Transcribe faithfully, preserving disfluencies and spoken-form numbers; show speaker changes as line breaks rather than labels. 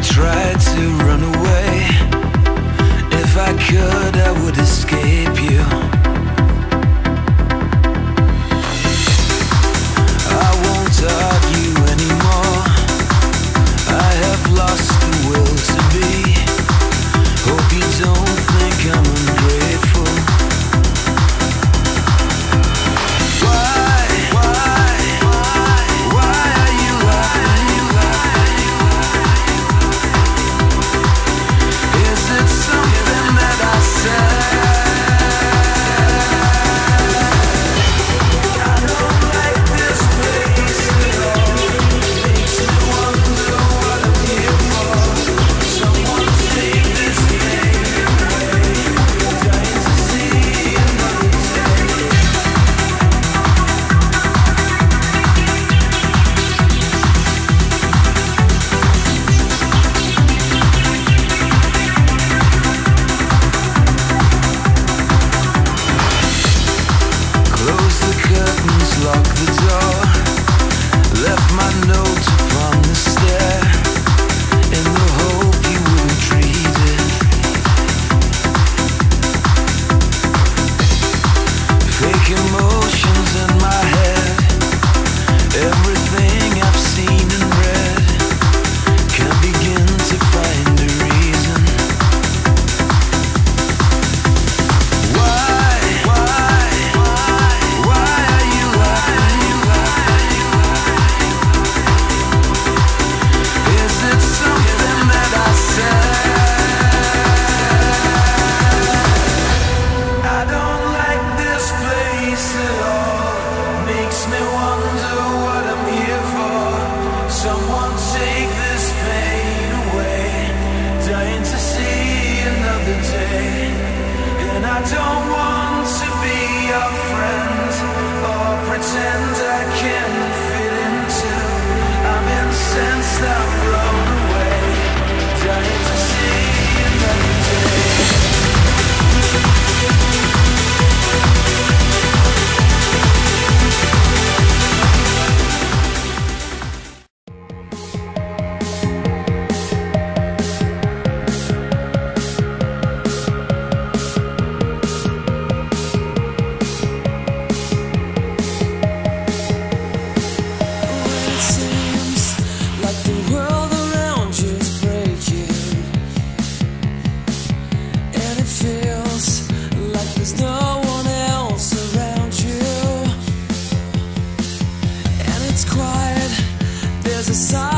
tried to run away. If I could, I would escape you. I won't argue anymore. I have lost the will to be. Hope you don't think I'm ungrateful. Why, why, why, why are you laughing? Is it something that I said? I don't like this place at all. Makes me wonder what I'm here for. Someone take this pain away. Dying to see another day. Close the curtains, lock the door. Left my note upon the stair, in the hope you wouldn't read it. Fake emotions in my head. Everything I've seen and read. Can't begin to find a reason. Why, why, why, why are you laughing? Is it something that I said? I don't like this place at all. Makes me wonder what I'm here for. Someone take this pain away. Dying to see another day. And I don't want to be your friend or pretend I can fit into. I'm incensed, I'm blown away. Dying to see another day. It seems like the world around you is breaking, and it feels like there's no one else around you. And it's quiet, there's a silence.